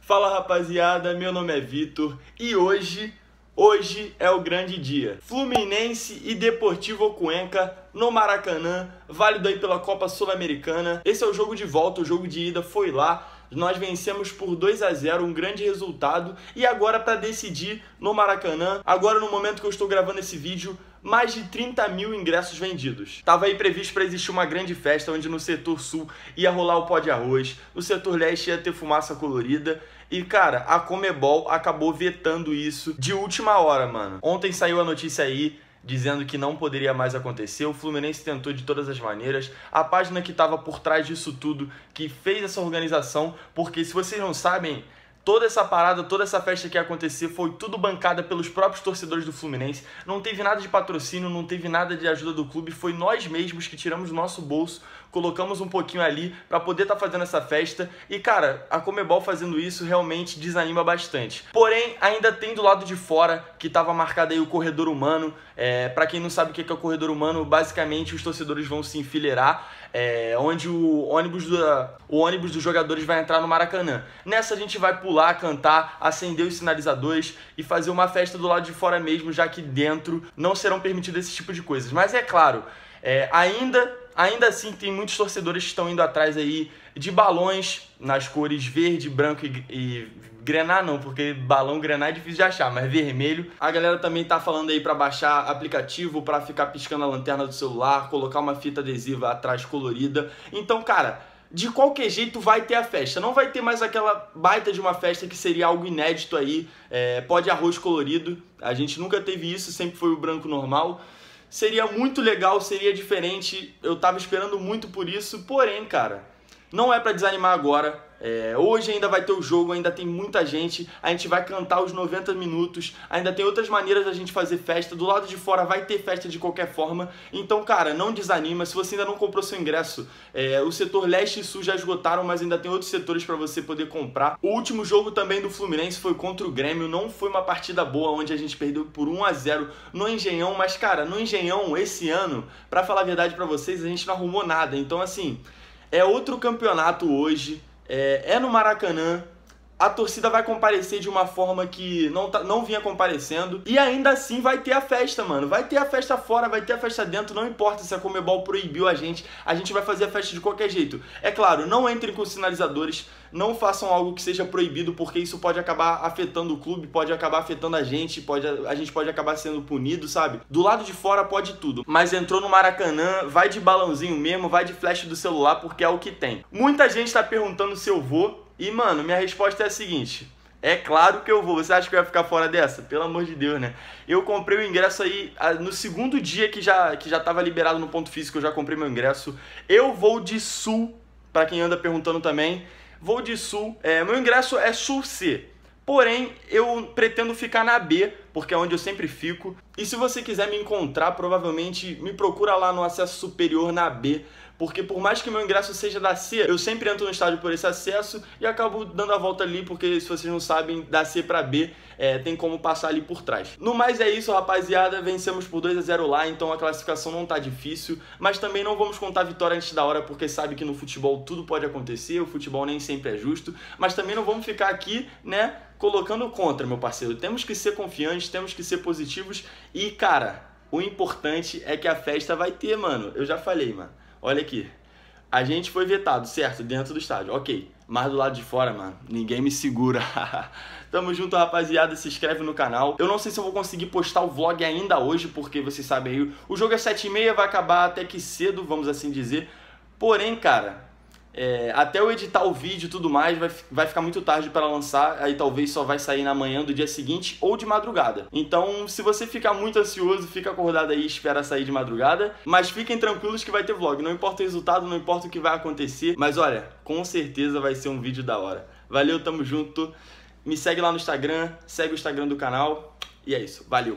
Fala rapaziada, meu nome é Vitor e hoje é o grande dia. Fluminense e Deportivo Cuenca no Maracanã, válido aí pela Copa Sul-Americana. Esse é o jogo de volta, o jogo de ida foi lá. Nós vencemos por 2-0, um grande resultado. E agora para decidir no Maracanã, agora no momento que eu estou gravando esse vídeo, mais de 30 mil ingressos vendidos. Tava aí previsto para existir uma grande festa, onde no setor sul ia rolar o pó de arroz, no setor leste ia ter fumaça colorida. E cara, a Conmebol acabou vetando isso de última hora, mano. Ontem saiu a notícia aí dizendo que não poderia mais acontecer. O Fluminense tentou de todas as maneiras. A página que estava por trás disso tudo, que fez essa organização, porque se vocês não sabem, toda essa parada, toda essa festa que ia acontecer foi tudo bancada pelos próprios torcedores do Fluminense. Não teve nada de patrocínio, não teve nada de ajuda do clube. Foi nós mesmos que tiramos do nosso bolso, colocamos um pouquinho ali para poder estar fazendo essa festa. E cara, a Conmebol fazendo isso realmente desanima bastante. Porém, ainda tem do lado de fora, que estava marcado aí o corredor humano. Para quem não sabe o que é o corredor humano, basicamente os torcedores vão se enfileirar, onde o ônibus dos jogadores vai entrar no Maracanã. Nessa a gente vai pular, cantar, acender os sinalizadores e fazer uma festa do lado de fora mesmo, já que dentro não serão permitidos esse tipo de coisas. Mas é claro, ainda assim tem muitos torcedores que estão indo atrás aí de balões nas cores verde, branco e grená não, porque balão grená é difícil de achar, mas vermelho. A galera também tá falando aí pra baixar aplicativo, pra ficar piscando a lanterna do celular, colocar uma fita adesiva atrás colorida. Então, cara, de qualquer jeito vai ter a festa. Não vai ter mais aquela baita de uma festa que seria algo inédito aí, pó de arroz colorido. A gente nunca teve isso, sempre foi o branco normal. Seria muito legal, seria diferente, eu tava esperando muito por isso, porém, cara, não é pra desanimar agora. Hoje ainda vai ter o jogo, ainda tem muita gente, a gente vai cantar os 90 minutos, ainda tem outras maneiras da gente fazer festa, do lado de fora vai ter festa de qualquer forma. Então, cara, não desanima. Se você ainda não comprou seu ingresso, o setor leste e sul já esgotaram, mas ainda tem outros setores para você poder comprar. O último jogo também do Fluminense foi contra o Grêmio, não foi uma partida boa, onde a gente perdeu por 1-0 no Engenhão, mas cara, no Engenhão esse ano, pra falar a verdade pra vocês, a gente não arrumou nada. Então assim, é outro campeonato hoje, é no Maracanã, a torcida vai comparecer de uma forma que não vinha comparecendo, e ainda assim vai ter a festa, mano. Vai ter a festa fora, vai ter a festa dentro, não importa se a Conmebol proibiu a gente vai fazer a festa de qualquer jeito. É claro, não entrem com sinalizadores, não façam algo que seja proibido, porque isso pode acabar afetando o clube, pode acabar afetando a gente pode acabar sendo punido, sabe? Do lado de fora pode tudo, mas entrou no Maracanã, vai de balãozinho mesmo, vai de flash do celular, porque é o que tem. Muita gente tá perguntando se eu vou, e mano, minha resposta é a seguinte: é claro que eu vou. Você acha que eu ia ficar fora dessa? Pelo amor de Deus, né? Eu comprei o ingresso aí no segundo dia que já tava liberado no ponto físico, eu já comprei meu ingresso. Eu vou de sul, pra quem anda perguntando também. Vou de sul, meu ingresso é sul C. Porém, eu pretendo ficar na B, porque é onde eu sempre fico. E se você quiser me encontrar, provavelmente me procura lá no acesso superior na B, porque por mais que meu ingresso seja da C, eu sempre entro no estádio por esse acesso e acabo dando a volta ali, porque se vocês não sabem, da C pra B tem como passar ali por trás. No mais é isso, rapaziada, vencemos por 2-0 lá, então a classificação não tá difícil, mas também não vamos contar a vitória antes da hora, porque sabe que no futebol tudo pode acontecer, o futebol nem sempre é justo, mas também não vamos ficar aqui, né, colocando contra, meu parceiro. Temos que ser confiantes, temos que ser positivos e, cara, o importante é que a festa vai ter, mano. Eu já falei, mano. Olha aqui, a gente foi vetado, certo? Dentro do estádio, ok. Mas do lado de fora, mano, ninguém me segura. Tamo junto, rapaziada, se inscreve no canal. Eu não sei se eu vou conseguir postar o vlog ainda hoje, porque vocês sabem aí, o jogo é 7h30, vai acabar até que cedo, vamos assim dizer. Porém, cara, até eu editar o vídeo e tudo mais, vai ficar muito tarde para lançar, aí talvez só vai sair na manhã do dia seguinte ou de madrugada. Então, se você ficar muito ansioso, fica acordado aí e espera sair de madrugada, mas fiquem tranquilos que vai ter vlog, não importa o resultado, não importa o que vai acontecer, mas olha, com certeza vai ser um vídeo da hora. Valeu, tamo junto, me segue lá no Instagram, segue o Instagram do canal, e é isso, valeu!